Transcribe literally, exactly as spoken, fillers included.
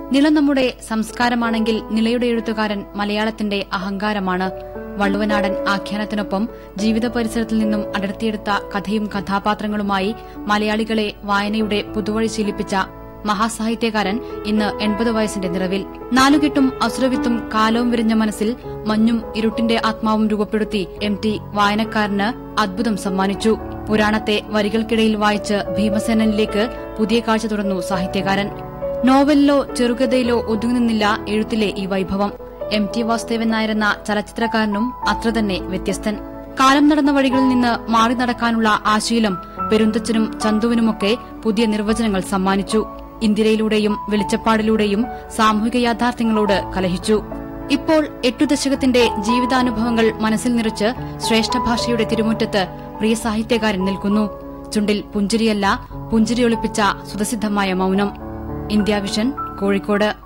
നില നമ്മുടെ സംസ്കാരമാണെങ്കിൽ നിലയുടെ എഴുത്തുകാരൻ മലയാളത്തിന്റെ അഹങ്കാരമാണ്. വള്ളുവനാടൻ ആഖ്യാനത്തിനൊപ്പം ജീവിത പരിസരത്തിൽ നിന്നും അടർത്തിയെടുത്ത കഥയും കഥാപാത്രങ്ങളുമായി മലയാളികളെ വായനയുടെ പുതുവഴി ശീലിപ്പിച്ച മഹാസാഹിത്യകാരൻ ഇന്ന് എൺപത് വയസ്സിന്റെ നിറവിൽ. നാലുകെട്ടും അസുരവിത്തും കാലവും വിരിഞ്ഞ മനസ്സിൽ മഞ്ഞും ഇരുട്ടിന്റെ ആത്മാവും രൂപപ്പെടുത്തി എം ടി വായനക്കാരന് അദ്ഭുതം സമ്മാനിച്ചു. പുരാണത്തെ വരികൾക്കിടയിൽ വായിച്ച് ഭീമസേനനിലേക്ക് പുതിയ കാഴ്ച തുറന്നു സാഹിത്യകാരൻ. നോവലിലോ ചെറുകഥയിലോ ഒതുങ്ങുന്നില്ല എഴുത്തിലെ ഈ വൈഭവം. എം ടി വാസുദേവൻ നായർ എന്ന ചലച്ചിത്രകാരനും അത്രതന്നെ വ്യത്യസ്തൻ. കാലം നടന്ന വഴികളിൽ നിന്ന് മാറി നടക്കാനുള്ള ആശീലം പെരുന്തച്ചനും ചന്തുവിനുമൊക്കെ പുതിയ നിർവചനങ്ങൾ സമ്മാനിച്ചു. ഇന്ദിരയിലൂടെയും വെളിച്ചപ്പാടിലൂടെയും സാമൂഹിക യാഥാർത്ഥ്യങ്ങളോട് കലഹിച്ചു. ഇപ്പോൾ എട്ടു ദശകത്തിന്റെ ജീവിതാനുഭവങ്ങൾ മനസ്സിൽ നിറച്ച് ശ്രേഷ്ഠഭാഷയുടെ തിരുമുറ്റത്ത് പ്രിയ സാഹിത്യകാരൻ നിൽക്കുന്നു. ചുണ്ടിൽ പുഞ്ചിരിയല്ല, പുഞ്ചിരി ഒളിപ്പിച്ച സുതസിദ്ധമായ മൌനം. India vision, Kozhikode.